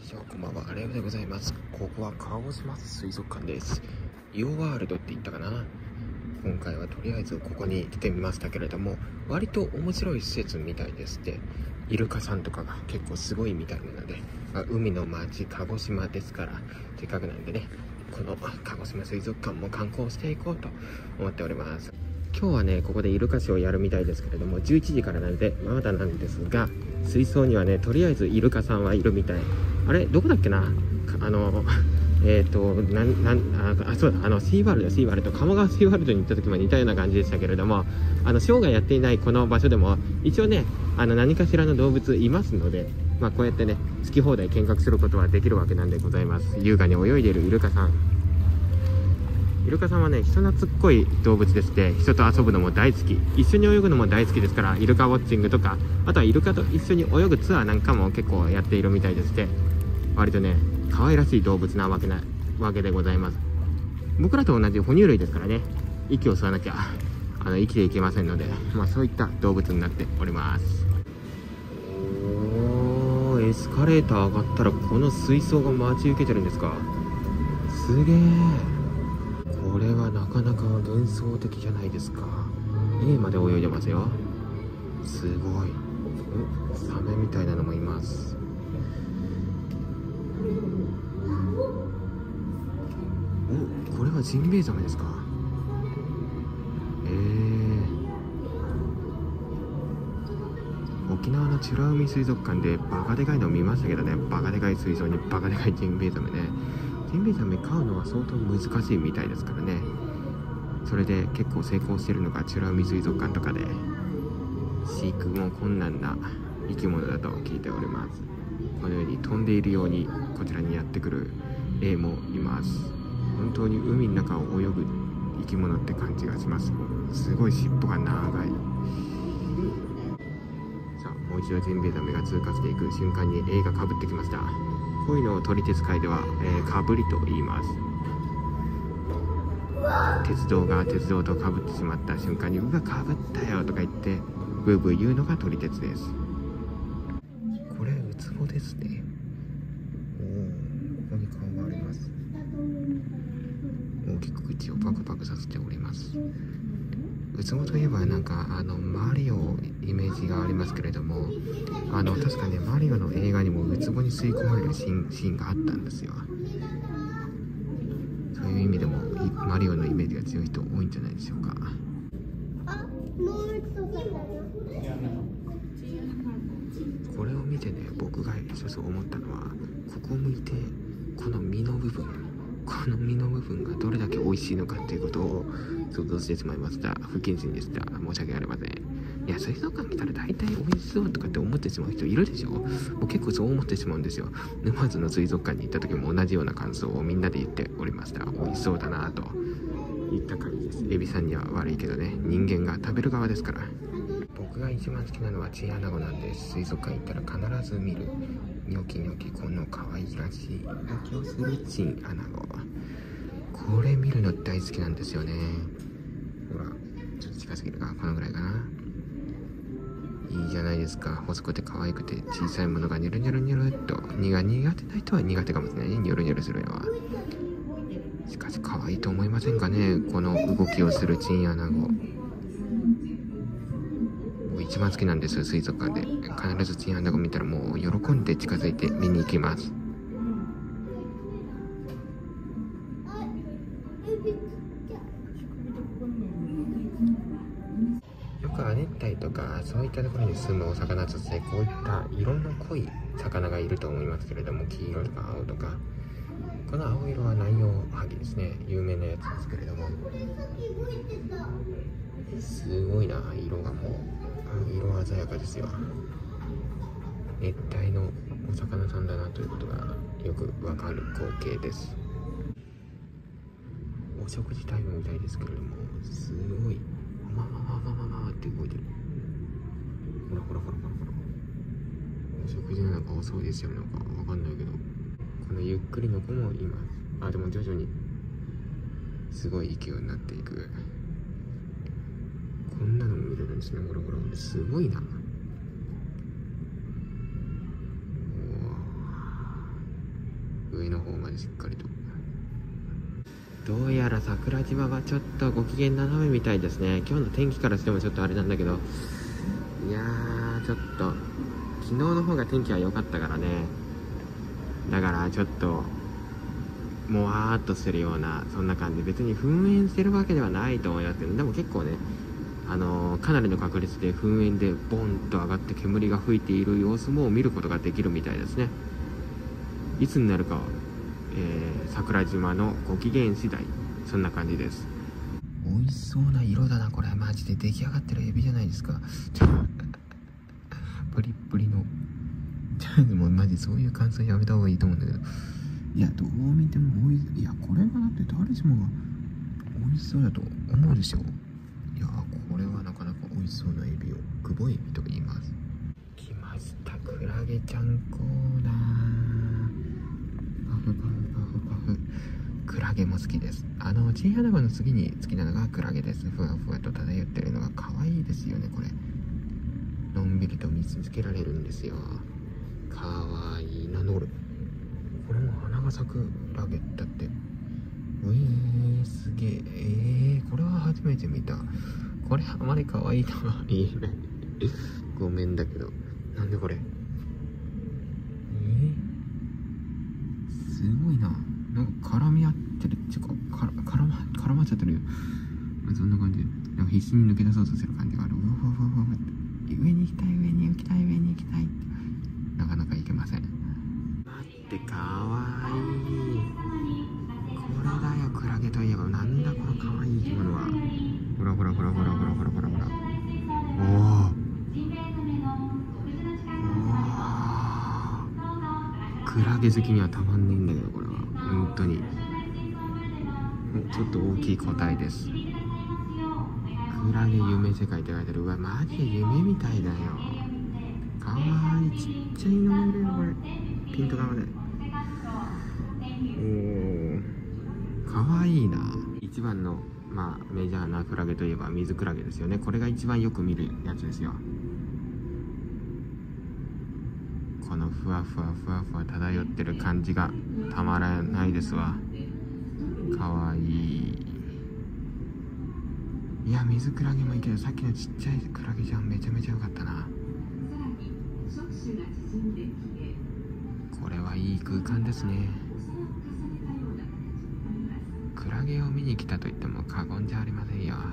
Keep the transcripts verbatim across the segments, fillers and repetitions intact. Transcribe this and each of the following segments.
しょう、こんばんは、あれでございます。ここは鹿児島水族館です。イオワールドって言ったかな。今回はとりあえずここに来てみましたけれども、割と面白い施設みたいですって。イルカさんとかが結構すごいみたいなので、まあ、海の町鹿児島ですから、せっかくなんでね、この鹿児島水族館も観光していこうと思っております。今日はね、ここでイルカショーをやるみたいですけれども、じゅういちじからなのでまだなんですが、水槽にはね、とりあえずイルカさんはいるみたい。あれどこだっけな、あのえっ、ー、となんなんあそうだ、あのシーワールドシーワールド鴨川シーワールドに行った時も似たような感じでしたけれども、あのショーがやっていないこの場所でも一応ね、あの何かしらの動物いますので、まあ、こうやってね好き放題見学することはできるわけなんでございます。優雅に泳いでいるイルカさん。イルカさんはね、人懐っこい動物でして、人と遊ぶのも大好き、一緒に泳ぐのも大好きですから、イルカウォッチングとか、あとはイルカと一緒に泳ぐツアーなんかも結構やっているみたいでして、割とね可愛らしい動物なわけなわけでございます。僕らと同じ哺乳類ですからね、息を吸わなきゃあの生きていけませんので、まあ、そういった動物になっております。おー、エスカレーター上がったらこの水槽が待ち受けてるんですか。すげえ、これはなかなか幻想的じゃないですか。 A まで泳いでますよ。すごい。サメみたいなのもいます。お、これはジンベエザメですか。えー、沖縄の美ら海水族館でバカでかいのを見ましたけどね、バカでかい水槽にバカでかいジンベエザメね。ジンベエザメ飼うのは相当難しいみたいですからね。それで結構成功してるのが美ら海水族館とかで、飼育も困難な生き物だと聞いております。このように飛んでいるようにこちらにやってくる例もいます。本当に海の中を泳ぐ生き物って感じがします。すごい尻尾が長い。さあ、もう一度ジンベエザメが通過していく瞬間に A がかぶってきました。こういうのを撮り鉄界では、えー、かぶりと言います。鉄道が鉄道とかぶってしまった瞬間に、うわかぶったよとか言ってブーブー言うのが撮り鉄です。これウツボですね。おお、ここに顔があります。大きく口をパクパクさせております。ウツボといえばなんかあのマリオイメージがありますけれども、あの確かねマリオの映画にもウツボに吸い込まれるシーン、シーンがあったんですよ。そういう意味でもマリオのイメージが強い人多いんじゃないでしょうか。これを見てね、僕が一つ思ったのは、ここを向いてこの身の部分、この身の部分がどれだけ美味しいのかっていうことを想像してしまいました。不謹慎でした。申し訳ありません。いや、水族館来たら大体美味しそうとかって思ってしまう人いるでしょ。もう結構そう思ってしまうんですよ。沼津の水族館に行った時も同じような感想をみんなで言っておりました。美味しそうだなといった感じです。エビさんには悪いけどね、人間が食べる側ですから。僕が一番好きなのはチンアナゴなんです。水族館行ったら必ず見るニョキニョキ、この可愛らしい動きをするチンアナゴ、これ見るの大好きなんですよね。ほら、ちょっと近すぎるか、このぐらいかな。いいじゃないですか。細くて可愛くて小さいものがニョロニョロニョロっと。苦苦手な人は苦手かもしれないね、ニョロニョロするのは。しかし可愛いと思いませんかね、この動きをするチンアナゴ。僕一番好きなんですよ、水族館で。必ずチンアナゴ見たらもう喜んで近づいて見に行きます。よく亜熱帯とかそういったところに住むお魚としてこういった色の濃い魚がいると思いますけれども、黄色とか青とか、この青色はナンヨウハギですね。有名なやつですけれども、すごいな、色がもう色鮮やかですよ。熱帯のお魚さんだなということがよくわかる光景です。お食事タイムみたいですけれども、すごいままままままって動いてる。ほらほらほらほらほら、お食事なのか遅いですよ、なんかわかんないけど、このゆっくりの子もいます。あ、でも徐々にすごい勢いになっていく。こんなのも見れるんですね。ほらほら、すごいな。 の方までしっかりと。どうやら桜島はちょっとご機嫌斜めみたいですね。今日の天気からしてもちょっとあれなんだけど、いやーちょっと昨日の方が天気は良かったからね。だからちょっともわーっとするようなそんな感じ。別に噴煙してるわけではないと思いますけど、でも結構ね、あのー、かなりの確率で噴煙でボンと上がって煙が吹いている様子も見ることができるみたいですね。いつになるかは、えー、桜島のご機嫌次第、そんな感じです。美味しそうな色だなこれ。マジで出来上がってるエビじゃないですか。プリップリのもうマジそういう感想やめた方がいいと思うんだけど、いやどう見ても美味しい。いやこれはだって誰しもが美味しそうだと思うでしょ。いやこれはなかなか美味しそうなエビを久保エビと言います。来ました、クラゲちゃんコーナー。パフパフパフパフ。クラゲも好きです。あのチンアナゴの次に好きなのがクラゲです。ふわふわと漂ってるのが可愛いですよね。これのんびりと見つけられるんですよ。かわいいな。のるこれも花が咲くクラゲだって。うえーすげえ。えー、これは初めて見た。これあまり可愛いとは言えないごめんだけど。なんでこれ、えー、すごいな。なんか絡み合ってるっていうか、から絡ま絡まっちゃってるよ。そんな感じでなんか必死に抜け出そうとする感じがある。うわふわふわふわって、上に行きたい、上に行きたい、上に行きたいって、なかなか行けません。待って、かわいい。これだよクラゲといえば。なんだこのかわいい生き物は。ほらほらほらほらほらほらほらほら。おお、クラゲ好きにはたまんないんだけど、これは本当にちょっと大きい個体です。クラゲ夢世界って書いてある。うわマジで夢みたいだよ。かわいい。ちっちゃいのもいるよこれ。ピント側で。おーかわいいな。一番のまあメジャーなクラゲといえば水クラゲですよね。これが一番よく見るやつですよ。このふわふわふわふわ漂ってる感じがたまらないですわ。かわいい。いや水クラゲもいいけど、さっきのちっちゃいクラゲちゃんめちゃめちゃ良かったな。これはいい空間ですね。クラゲを見に来たと言っても過言じゃありませんよ。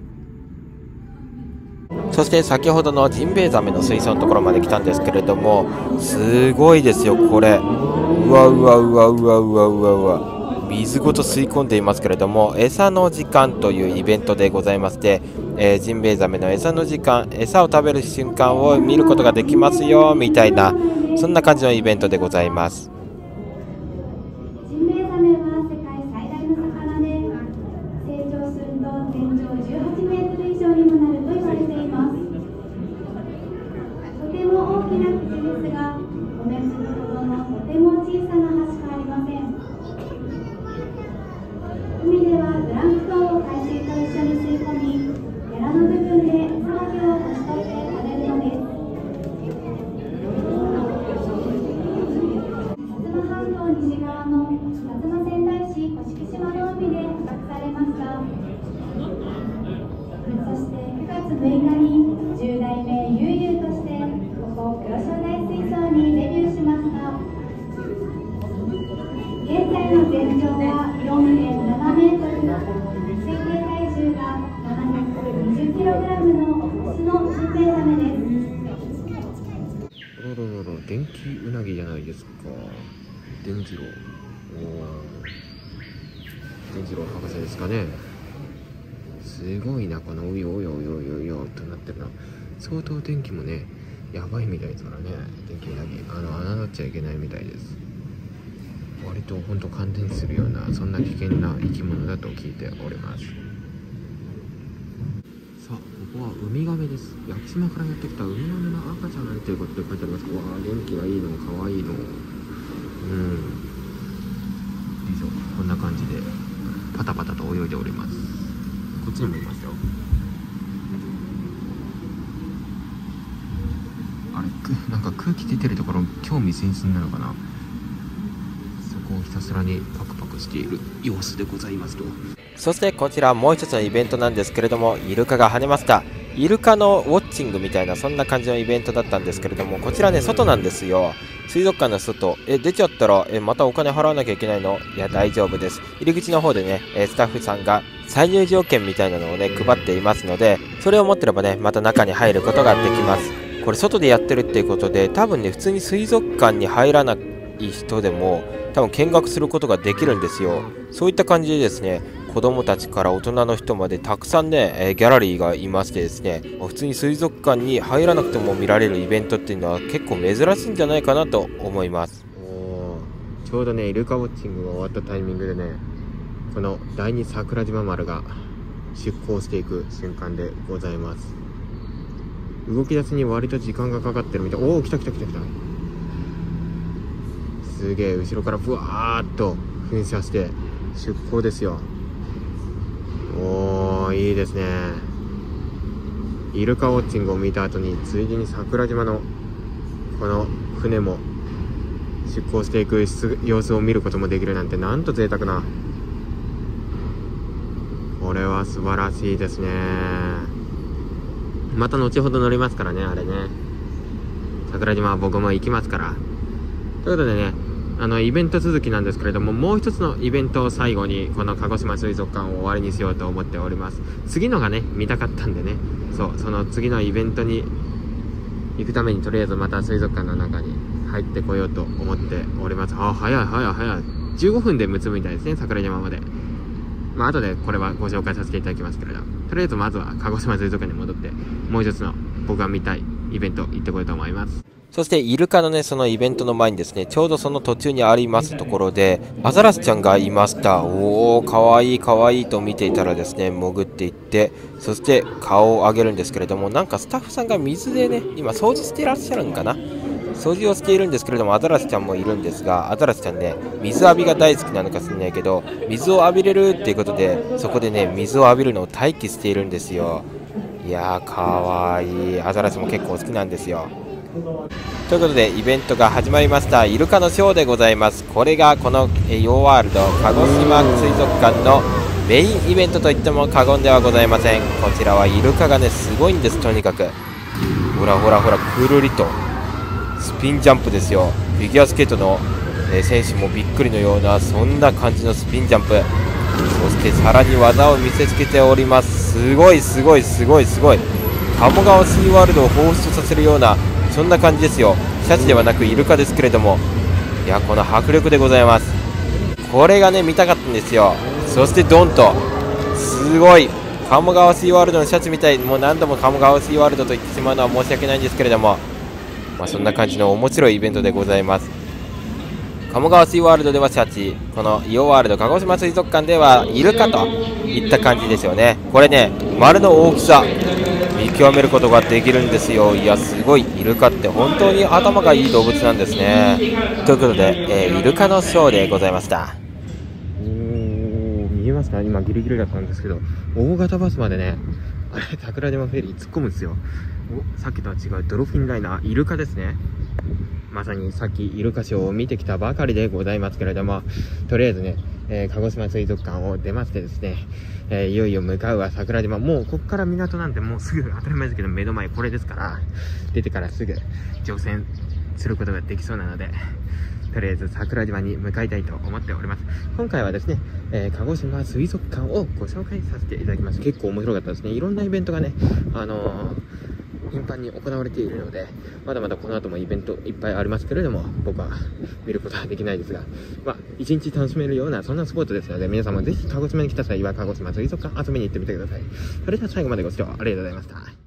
そして先ほどのジンベエザメの水槽のところまで来たんですけれども、すごいですよこれ。うわうわうわうわうわうわうわ、水ごと吸い込んでいますけれども、餌の時間というイベントでございまして、えー、ジンベエザメの餌の時間、餌を食べる瞬間を見ることができますよみたいな、そんな感じのイベントでございます。 ジンベエザメは世界最大の魚で、成長すると全長じゅうはちメートル以上にもなると言われています。とても大きな口ですが、米粒ほどのとても小さな歯しかありません。海ではプランクトンを海水と一緒に吸い込み、エラの部分で餌だけをこし取って食べるのです。薩摩半島西側の薩摩川内市甑島の海で捕獲されました。そしてくがつむいかにじゅう代目ユウユウとしてここ黒潮大水槽にデビューしました。現在の全長は よんてんななメートル、推定体重が ななひゃくにじゅっキログラム のオスのジンベエザメです。 ろろろろ、電気ウナギじゃないですか。伝次郎、お伝次郎博士ですかね。すごいなこのうようようようようよとなってるな。相当天気もねやばいみたいですからね。電気ウナギ、あの侮っちゃいけないみたいです。割と本当感電するようなそんな危険な生き物だと聞いております。さあここはウミガメです。屋久島からやってきたウミガメの赤ちゃんということで書いてあります。わあ元気がいいのかわいいの。うん以上こんな感じでパタパタと泳いでおります。こっちにもいますよ。あれなんか空気出てるところ興味津々なのかな。そこをひたたすらにパクパクしている様子でございますと。 そしてこちらもう一つのイベントなんですけれども、イルカが跳ねました。イルカのウォッチングみたいなそんな感じのイベントだったんですけれども、こちらね外なんですよ。水族館の外、え出ちゃったらえまたお金払わなきゃいけないの？いや大丈夫です。入り口の方でねスタッフさんが再入場券みたいなのをね配っていますので、それを持ってればねまた中に入ることができます。これ外でやってるっていうことで、多分ね普通に水族館に入らない人でも多分見学することができるんですよ。そういった感じでですね、子供たちから大人の人までたくさんね、えー、ギャラリーがいましてですね、普通に水族館に入らなくても見られるイベントっていうのは結構珍しいんじゃないかなと思います。 おー、ちょうどねイルカウォッチングが終わったタイミングでね、この第二桜島丸が出港していく瞬間でございます。動き出しに割と時間がかかってるみたい。おお、来た来た来た来た。すげえ、後ろからブワーッと噴射して出港ですよ。おー、いいですね。イルカウォッチングを見た後についでに桜島のこの船も出港していく様子を見ることもできるなんて、なんと贅沢な。これは素晴らしいですね。また後ほど乗りますからね、あれね。桜島は僕も行きますから。ということでね、あのイベント続きなんですけれども、もう一つのイベントを最後にこの鹿児島水族館を終わりにしようと思っております。次のがね見たかったんでね、そうその次のイベントに行くためにとりあえずまた水族館の中に入ってこようと思っております。あ、早い早い早い。じゅうごふんで結ぶみたいですね、桜島まで。まあ後でこれはご紹介させていただきますけれど、とりあえずまずは鹿児島水族館に戻ってもう一つの僕が見たいイベント行ってこようと思います。 そしてイルカのねそのイベントの前にですね、ちょうどその途中にありますところでアザラシちゃんがいました。おお、かわいいかわいいと見ていたらですね、潜っていって、そして顔を上げるんですけれども、なんかスタッフさんが水でね今掃除していらっしゃるんかな、掃除をしているんですけれども、アザラシちゃんもいるんですが、アザラシちゃんね水浴びが大好きなのかしらないけど、水を浴びれるっていうことでそこでね水を浴びるのを待機しているんですよ。いやーかわいい。アザラシも結構好きなんですよ。ということでイベントが始まりました。イルカのショーでございます。これがこのヨーワールド鹿児島水族館のメインイベントといっても過言ではございません。こちらはイルカがねすごいんです。とにかくほらほらほら、くるりとスピンジャンプですよ。フィギュアスケートの選手もびっくりのようなそんな感じのスピンジャンプ、そしてさらに技を見せつけております。すごいすごいすごいすごい。鴨川シーワールドを放出させるようなそんな感じですよ。シャチではなくイルカですけれども、いやこの迫力でございます。これがね見たかったんですよ。そしてドンとすごい鴨川シーワールドのシャチみたい。もう何度も鴨川シーワールドと言ってしまうのは申し訳ないんですけれども、まあ、そんな感じの面白いイベントでございます。鴨川シーワールドではシャチ、このイオワールド鹿児島水族館ではイルカといった感じですよね。これね丸の大きさ見極めることができるんですよ。いやすごい、イルカって本当に頭がいい動物なんですね。ということで、えー、イルカのショーでございました。 おー、見えますか？今ギリギリだったんですけど、大型バスまでねあれ桜島フェリー突っ込むんですよ。お、さっきとは違うドルフィンライナー、イルカですね。まさにさっきイルカショーを見てきたばかりでございますけれども、とりあえずね、えー、鹿児島水族館を出ましてですね、えー、いよいよ向かうは桜島。もうこっから港なんてもうすぐ当たり前ですけど目の前これですから、出てからすぐ乗船することができそうなので、とりあえず桜島に向かいたいと思っております。今回はですね、えー、鹿児島水族館をご紹介させていただきます。結構面白かったですね。いろんなイベントがね、あのー頻繁に行われているので、まだまだこの後もイベントいっぱいありますけれども、僕は見ることはできないですが、まあ一日楽しめるようなそんなスポーツですので、皆さんもぜひ鹿児島に来た際は鹿児島水族館遊びに行ってみてください。それでは最後までご視聴ありがとうございました。